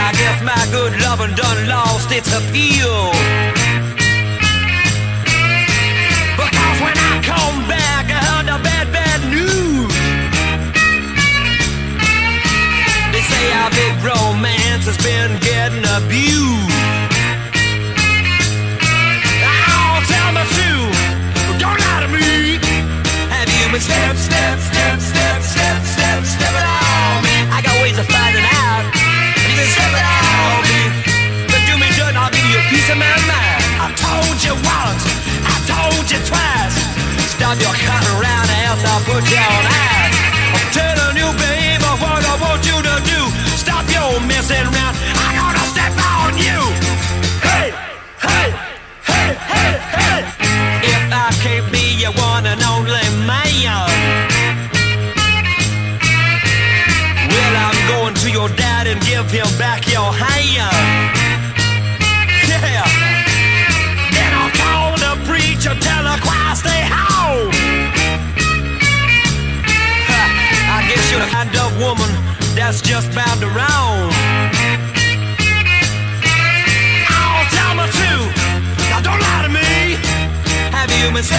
I guess my good lovin' done lost its appeal. Because when I come back, I heard the bad, bad news. They say our big romance has been getting abused. Oh, tell me true, don't lie to me. Have you been stepping on me? I got ways of finding out. Have you been stepping on me? But do me good and I'll give you a piece of my mind. I told you once, I told you twice. Stop your cutting around or else I'll put you on ice. I'm telling you, babe, what I want you to do. Stop your messing around, I'm gonna step on you. Hey, hey, hey, hey, hey. If I can't be your one and only man, well, I'm going to your dad and give him back your hand. Yeah. Then I'll call the preacher, tell the choir stay home. I guess you're the kind of woman that's just bound around. Oh, tell me true, now don't lie to me. Have you been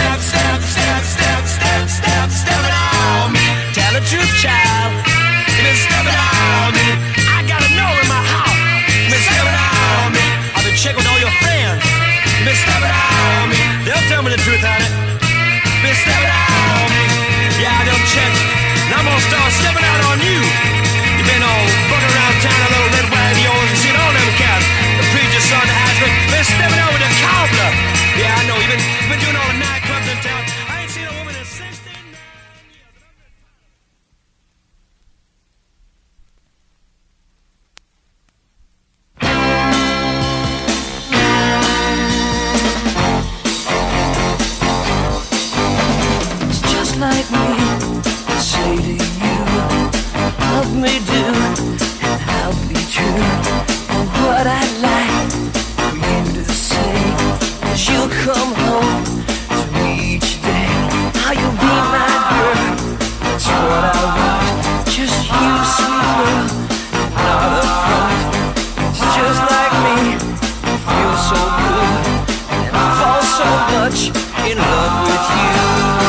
stepping on me? Tell the truth, child, you've been stepping on me. I gotta know in my heart, you've been stepping on me. I've been checking with all your friends, you've been stepping on me. They'll tell me the truth, honey, you've been stepping on me. Yeah, I done checked, and I'm gonna start stepping out on you. You've been all bugging around town, a little red wagon of yours, and seen all them cats. The preacher's son has been stepping over the cobbler. Yeah, I know, you've been doing all the nightclubs in town. I ain't seen a woman in 16 years. It's just like me to say to you, love me do, and I'll be true. And what I'd like for you to say is you'll come home to me each day. How you'll be my girl, that's what I want. Just you, sweet girl, not a front. It's just like me, I feel so good, and I fall so much in love with you.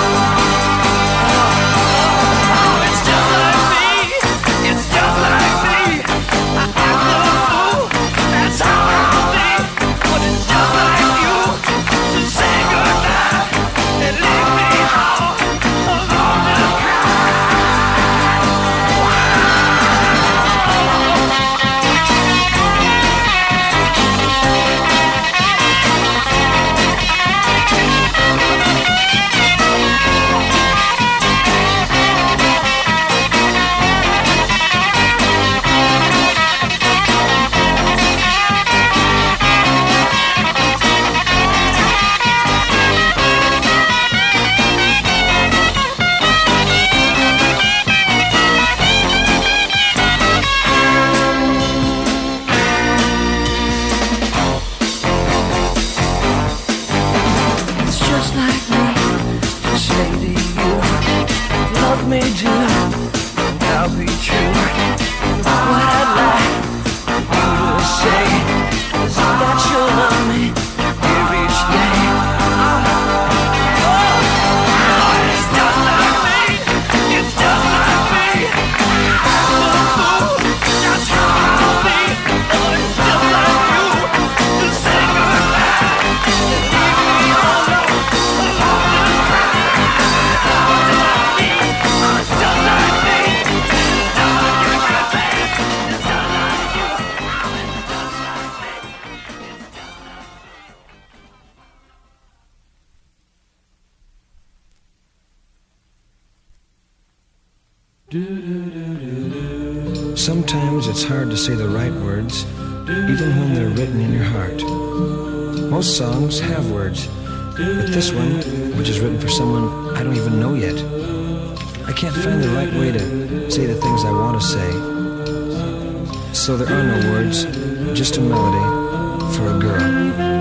Sometimes it's hard to say the right words, even when they're written in your heart. Most songs have words, but this one, which is written for someone I don't even know yet, I can't find the right way to say the things I want to say. So there are no words, just a melody for a girl.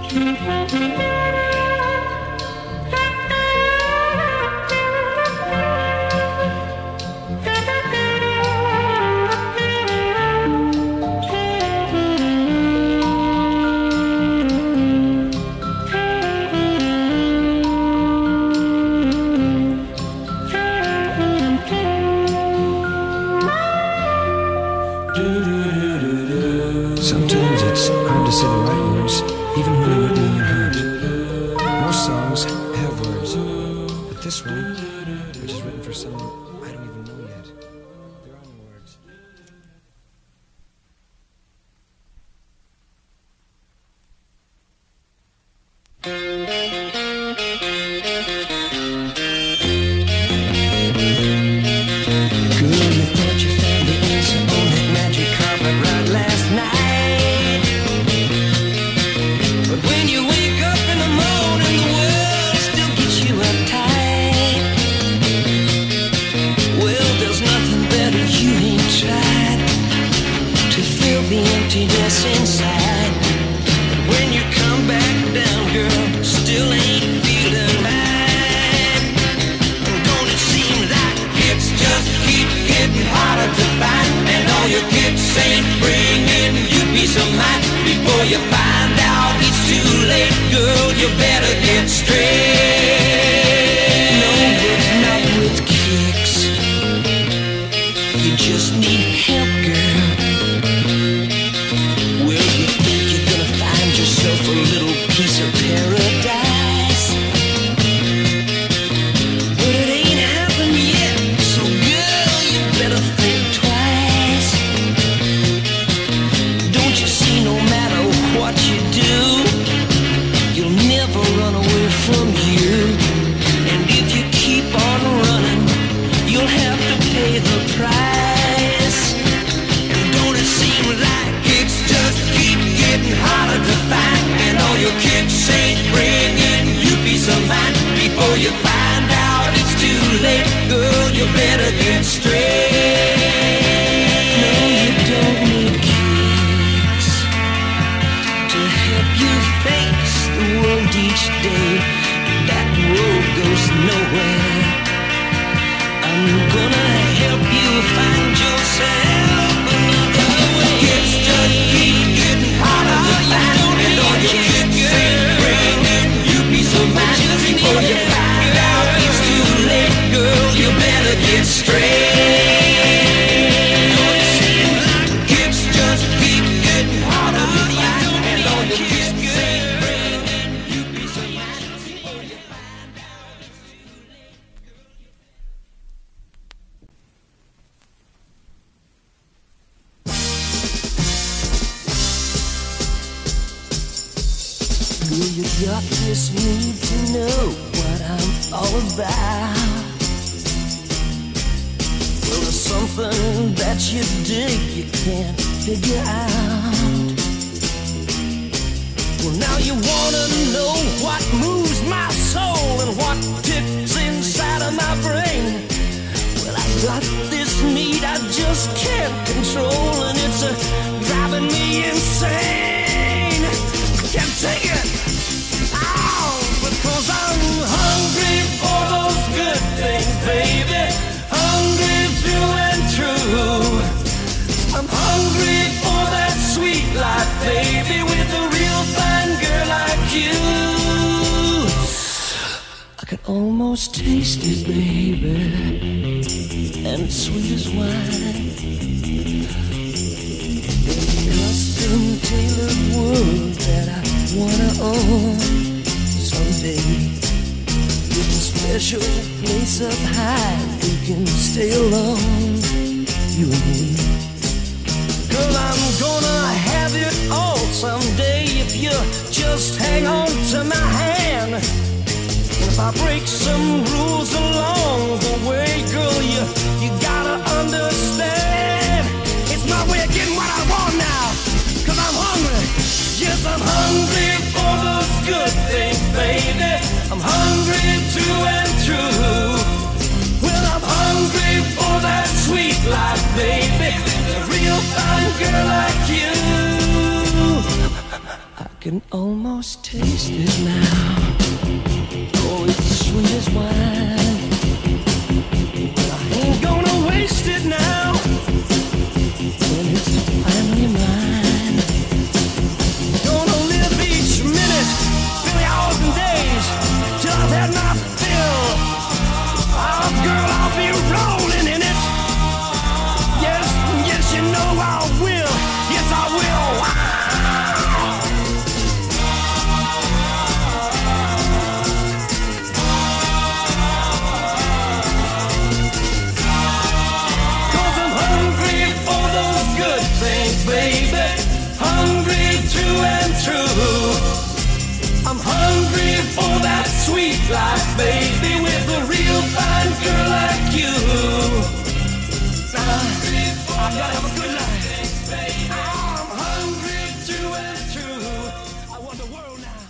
Sometimes it's hard to say the right words, even when they're written in your heart. Most songs have words, but this one, which is written for someone I don't even know yet, there are no words. Girl, you thought you found the answer on that magic carpet ride last night. But when you wake up in the morning, the world still gets you uptight. Well, there's nothing better you ain't tried to fill the emptiness inside. But when you come back down, girl, still ain't feeling right. Don't it seem like it's just keep getting harder to find, and all your kicks ain't bringing you peace of mind? Before you find out it's too late, girl, you better get straight. No, but not with kicks. You just need help, girl. Well, you think you're gonna find yourself a little piece of paradise, but it ain't happened yet. So girl, you better think twice. Don't you see, no matter what you do, you'll never run away from you. And if you keep on running, you'll have to pay the price. And don't it seem like it's just keep getting harder to find, and all your kicks ain't bringing you peace of mind? Before you find out it's too late, girl, you better get straight. No, you don't need kicks to help you face the world each day. That road goes nowhere. I'm gonna help you find yourself another way. It's just keep getting harder to find, and all your kicks ain't bringing you peace of mind. Before you find out it's too late, girl, you better get straight. It's just keep getting harder to find, and all your kicks ain't bringing you peace of mind. Before you find out it's too late, girl, you got this need to know what I'm all about. Well, there's something that you dig you can't figure out. Well, now you wanna know what moves my soul and what ticks inside of my brain. Well, I got this need I just can't control, and it's driving me insane. I can't take it. Ow, because I'm hungry for those good things, baby. Hungry through and through. I'm hungry for that sweet life, baby, with a real fine girl like you. I can almost taste it, baby, and it's sweet as wine. In a custom-tailored world that I wanna own someday, with a special place up high we can stay alone, you and me. Girl, I'm gonna have it all someday if you just hang on to my hand. And if I break some rules along the way, girl, you gotta understand. It's my way of getting what I want now, 'cause I'm hungry. Yes, I'm hungry for those good things, baby. I'm hungry through and through. Well, I'm hungry for that sweet life, baby. A real fine girl like you. I can almost taste it now. Oh, it's sweet as wine. I ain't gonna waste it now when it's finally mine. Gonna live each minute, really hours and days, till I've had my fill. Oh, girl, I'll be rolling in it. Yes, yes, you know I will. Yes, I will. Baby, hungry through and through. I'm hungry for that sweet life, baby, with a real fine girl like you. I gotta have a good life. I'm hungry through and through. I want the world now.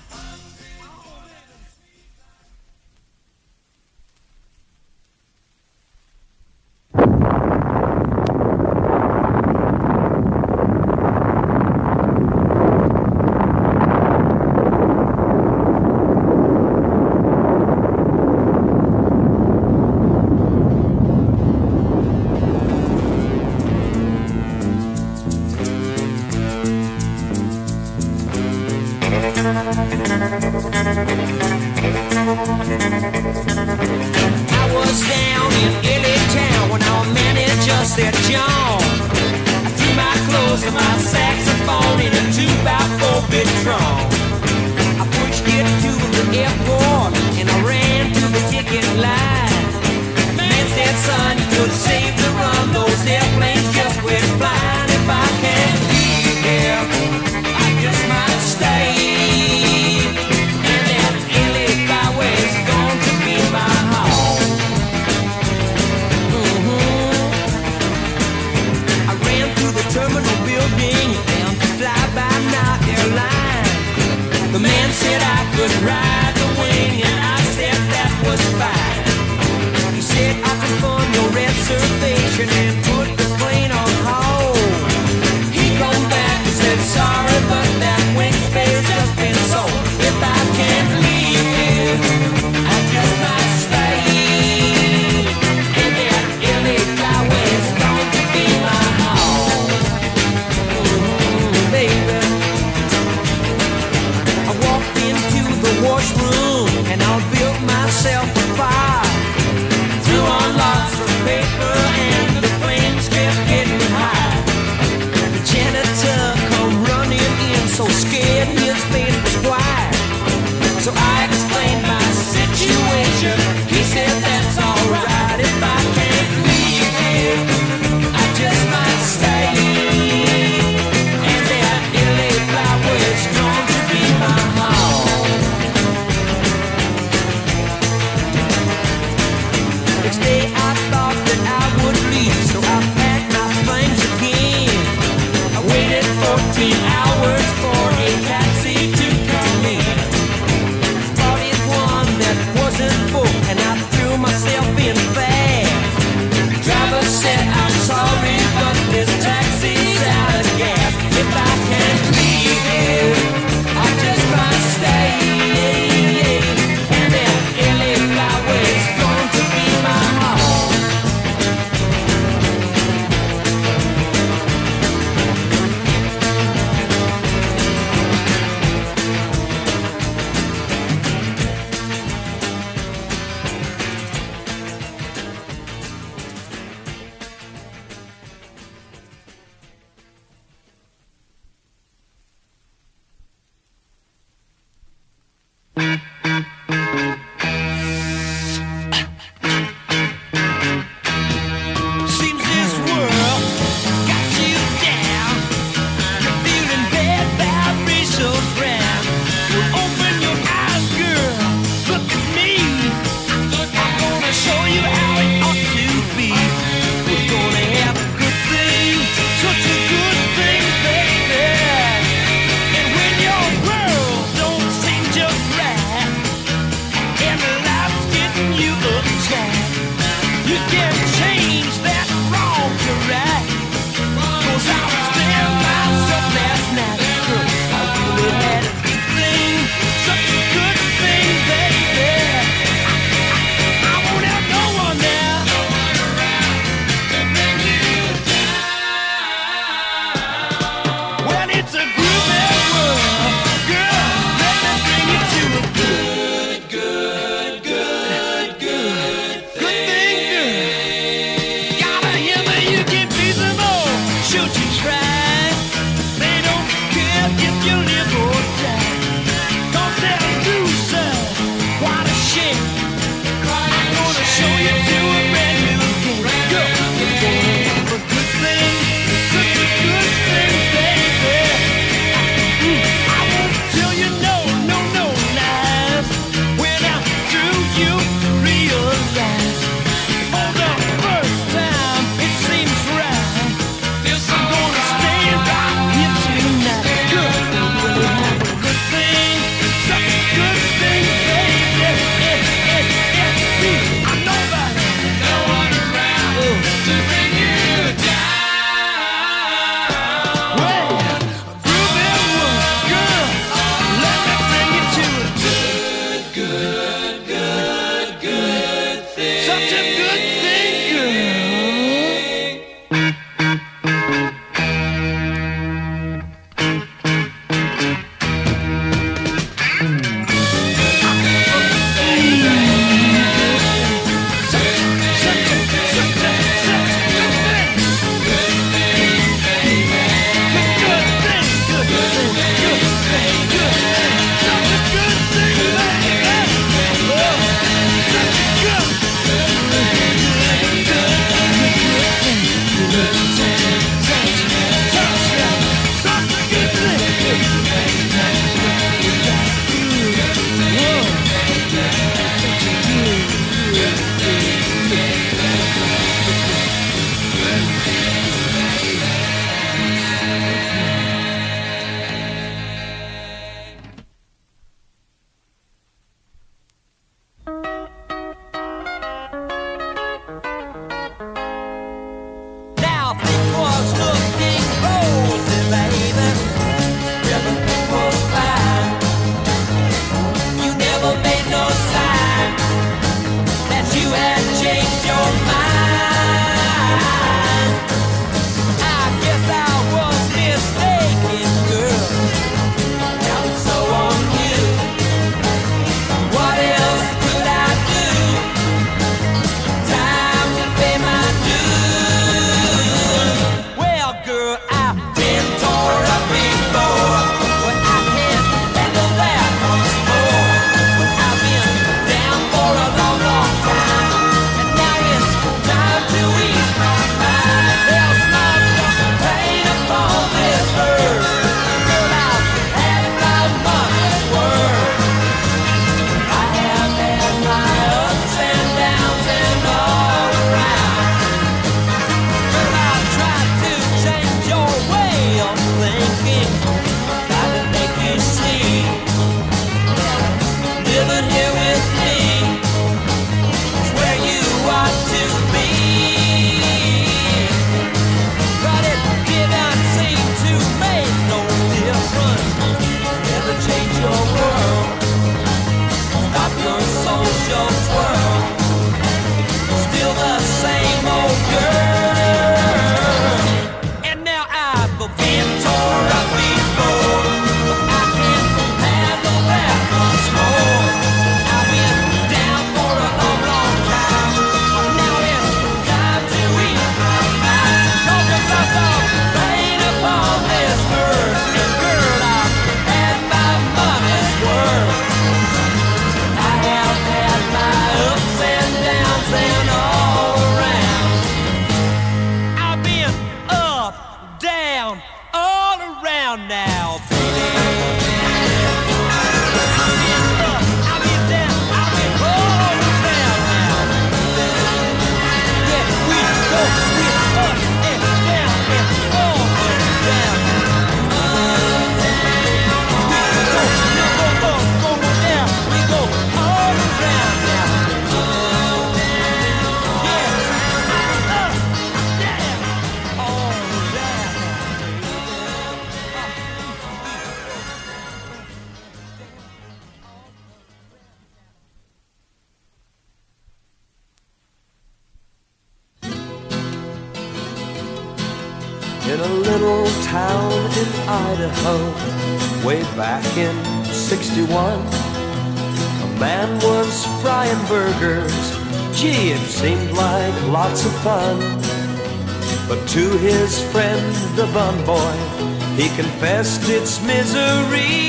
in a little town in Idaho, way back in '61. A man was frying burgers, gee, it seemed like lots of fun. But to his friend, the bun boy, he confessed its misery.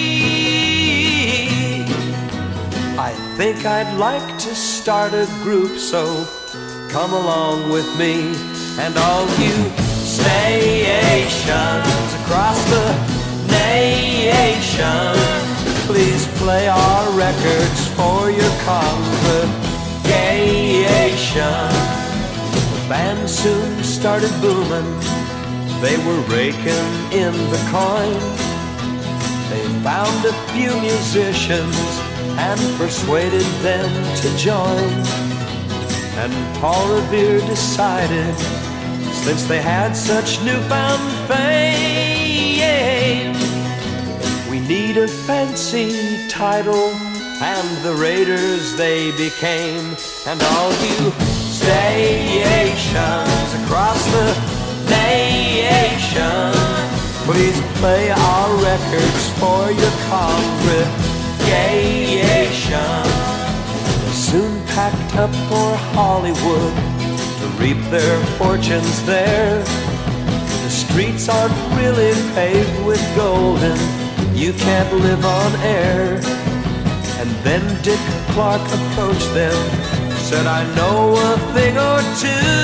I think I'd like to start a group, so come along with me. And all you stations across the nation, please play our records for your congregation. The band soon started booming, they were raking in the coin. They found a few musicians and persuaded them to join. And Paul Revere decided, since they had such newfound fame, we need a fancy title, and the Raiders they became. And all you stations across the nation, please play our records for your congregation. They soon packed up for Hollywood to reap their fortunes there. The streets aren't really paved with gold, and you can't live on air. And then Dick Clark approached them, said, I know a thing or two.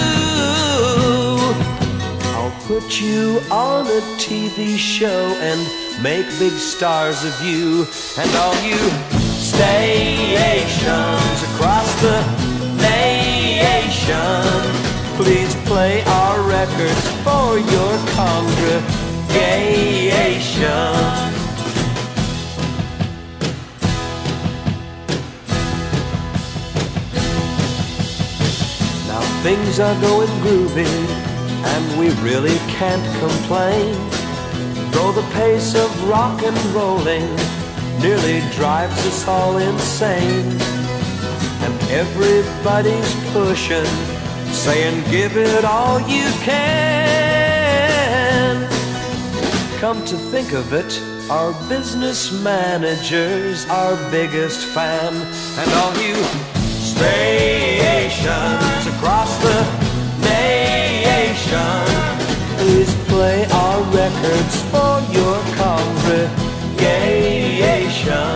I'll put you on a TV show and make big stars of you. And all you stations across the nation, please play our records for your congregation. Now things are going groovy, and we really can't complain, though the pace of rock and rolling nearly drives us all insane. And everybody's pushing, saying give it all you can. Come to think of it, our business manager's our biggest fan. And all you stations across the nation, please play our records for your congregation.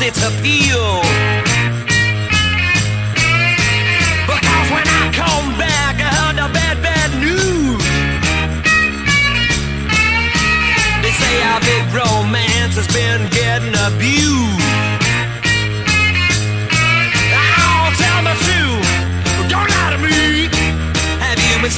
its appeal. Because when I come back, I heard the bad news. They say our big romance has been getting abused. Oh, tell the truth, don't lie to me. Have you been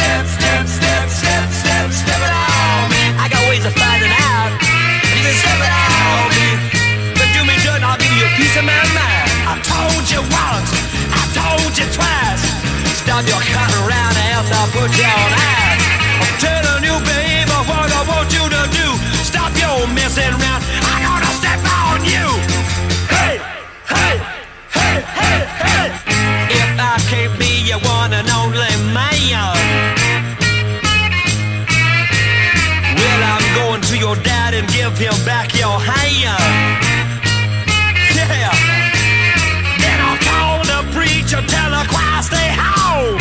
stepping on me? I got ways of finding out. Have you been stepping on me? But do me good and I'll give you a piece of my mind. I told you once, I told you twice. Stop your cutting around or else I'll put you on ice. I'm telling you, babe, what I want you to do. Stop your messing around, I'm gonna step on you. Hey, hey, hey, hey, hey. If I can't be your one and only man, well, I'm going to your dad and give him back your hand. Yeah. Then I'll call the preacher, tell the choir stay home.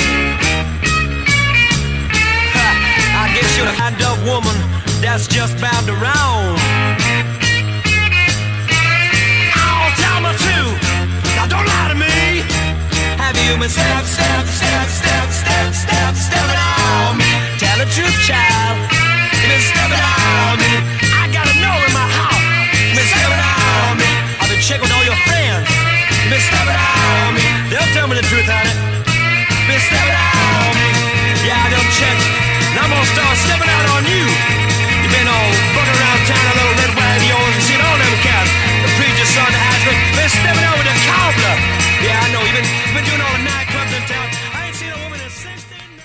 I guess you're the kind of woman that's just bound around. Oh, tell me too, now don't lie to me. Have you been stepping on me? Tell the truth, child. You've been stepping on me. I gotta know in my heart. You've been stepping on me. I've been checking all your friends. You've been stepping on me. They'll tell me the truth, honey. You've been stepping on me. Yeah, I done checked. And I'm gonna start stepping out on you. You've been all bugging around town, a little red wagon of yours, and seen all them cats. The preacher's son has been stepping over the cobbler. Yeah, I know, you've been doing all the nightclubs in town. I ain't seen a woman in 16 years.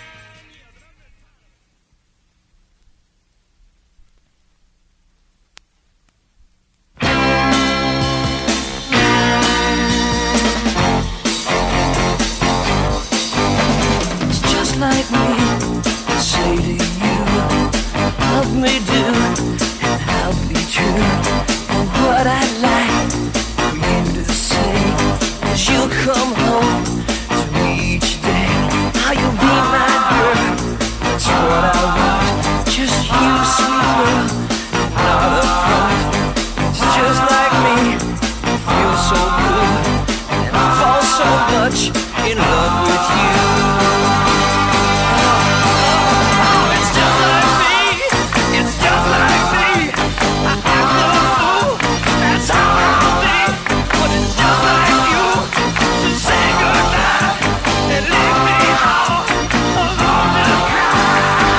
It's just like me to say to you, love me do, and I'll be true. And what I'd like for you to say is you'll come home to me each day. How you'll be my girl, that's what I want. Just you, sweet girl, not a front. It's just like me, I feel so good, and I fall so much in love with you. It's just like me, it's just like me. I act a fool, that's how I'll be. But it's just like you to say goodbye and leave me all alone to cry.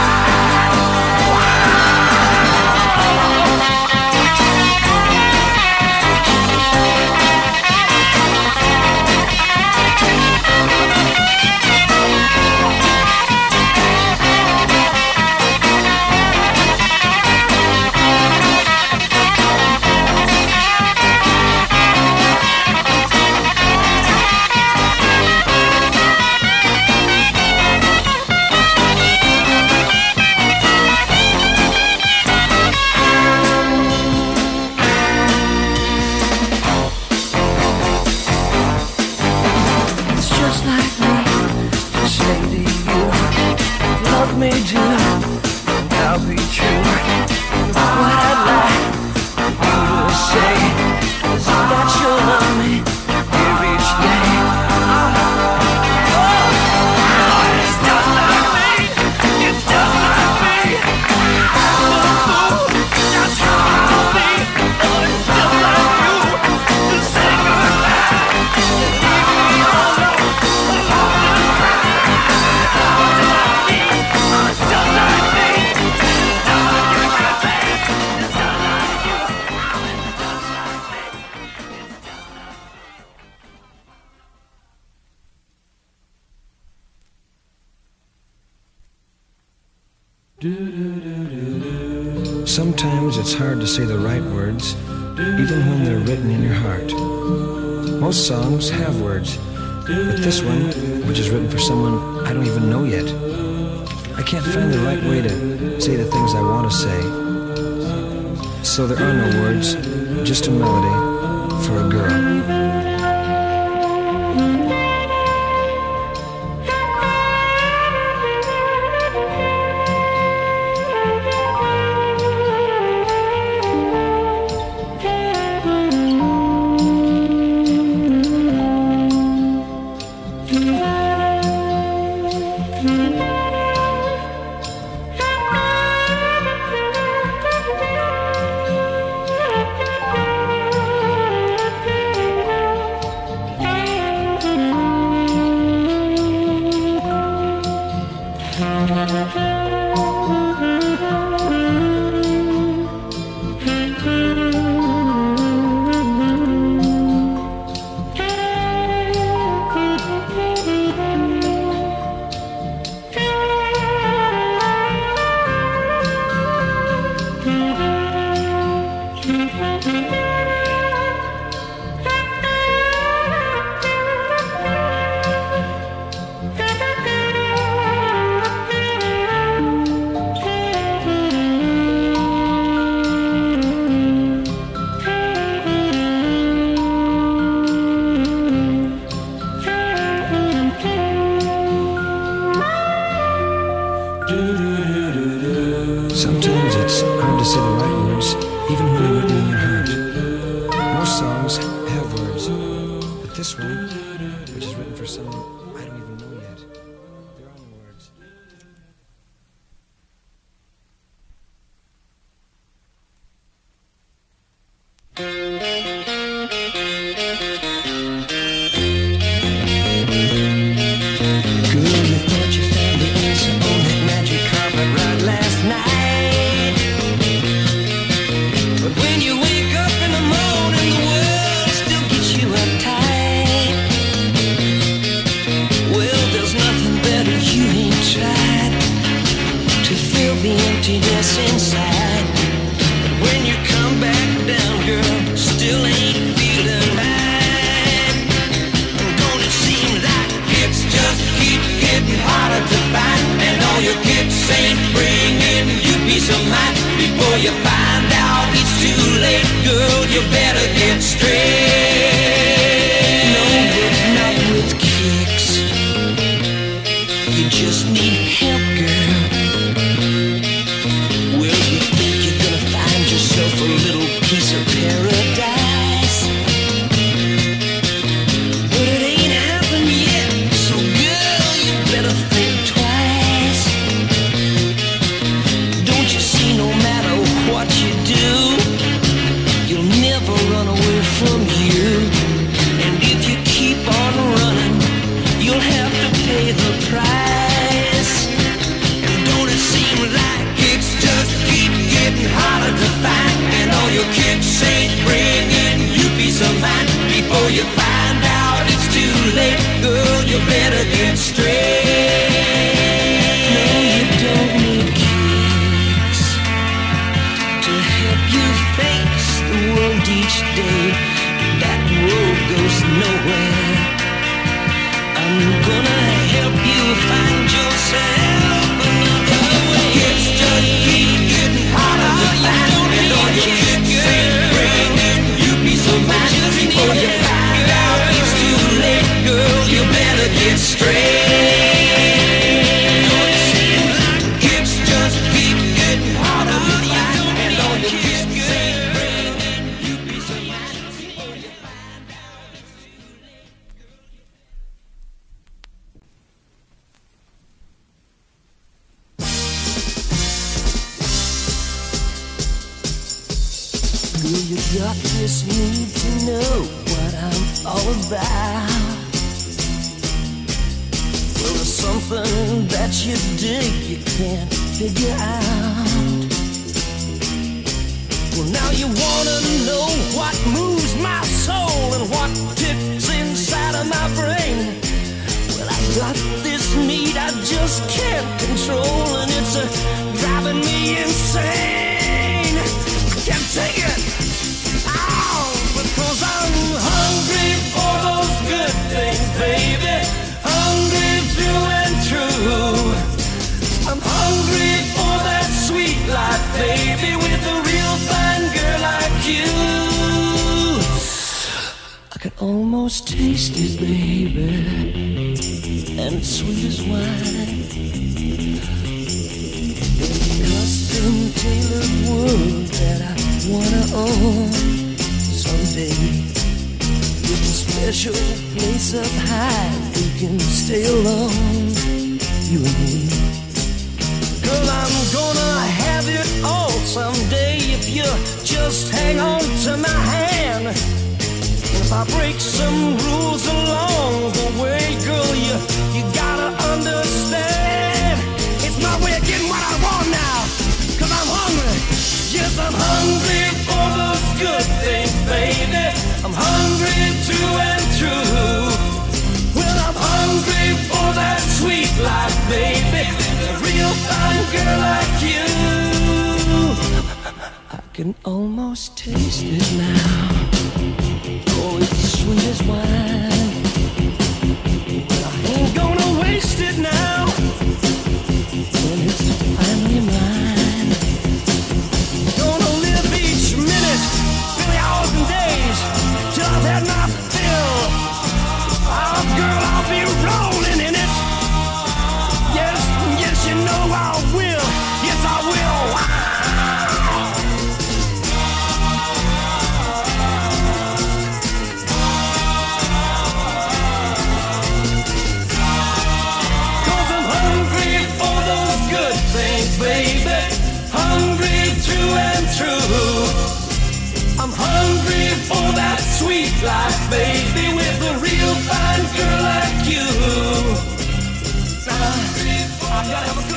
It's just like me to say to you, love me do, and I'll be true. What I'd like you to say is that you'll love me here each day. It's just like me, it's just like me. I'm a fool, that's how I'll be. But it's just like you to say goodbye and leave me all alone to cry. It's just like me, it's just like you can say. It's just like you, it's just like me. Sometimes it's hard to say the right words, even when they're written in your heart. Most songs have words, but this one, which is written for someone I don't even know yet, I can't find the right way to say the things I want to say. So there are no words, just a melody for a girl. Sometimes it's hard to say the right words, even when they're written in your heart. Most songs have words, but this one, which is written for someone I don't even know yet, there are no words. Girl, you thought you found the answer on that magic carpet ride last night. But when you wake up in the morning, the world still gets you uptight. Well, there's nothing better you ain't tried to fill the emptiness inside. But when you come back down, girl, still ain't feeling right. Don't it seem like it's just keep getting harder to find, and all your kicks ain't bringing you peace of mind? Before you find out it's too late, girl, you better get straight. No, but not with kicks. You just need help, girl. Well, you think you're gonna find yourself a little piece of paradise, but it ain't happened yet. So girl, you better think twice. Don't you see, no matter what you do, you'll never run away from you. And if you keep on running, you'll have to pay the price. And don't it seem like it's just keep getting harder to find, and all your kicks ain't bringing you peace of mind? Before you find out it's too late, girl, you better get straight. No, you don't need kicks to help you face the world each day. That road goes nowhere. I'm gonna help you find yourself another way. It's just keep getting harder to find, and all your kicks ain't bringing you peace of mind. Before you find out it's too late, girl, you better get straight. It's just keep getting harder to find, and all your kicks ain't bringing you peace of mind. Before you find out it's too late. Girl, you got this need to know what I'm all about. Well, there's something that you dig you can't figure out. Well, now you wanna know what moves my soul and what ticks inside of my brain. Well, I got this need I just can't control, and it's driving me insane. I can't take it. Ow, because I'm hungry for those good things, baby. Hungry through and through. I'm hungry for that sweet life, baby, with a real fine girl like you. I can almost taste it, baby, and it's sweet as wine. In the custom-tailored world that I wanna own someday, with a special place up high we can stay alone. you and me. 'Cause I'm gonna have it all someday if you just hang on to my hand. And if I break some rules along the way, girl, you gotta understand. It's my way of getting what I want now. 'Cause I'm hungry. Yes, I'm hungry for those good things, baby. I'm hungry through and through. Well, I'm hungry for that sweet life, baby. A real fine girl like you. I can almost taste it now. Oh, it's sweet as wine. But I ain't gonna waste it now. When it's finally mine. Gonna live each minute, really hours and days, till I've had my fill. Oh, girl, I'll be rolling in it. Yes, yes, you know I will. Yes, I will. Wow. Baby, hungry through and through. I'm hungry for that sweet life, baby, with a real fine girl like you. I gotta have a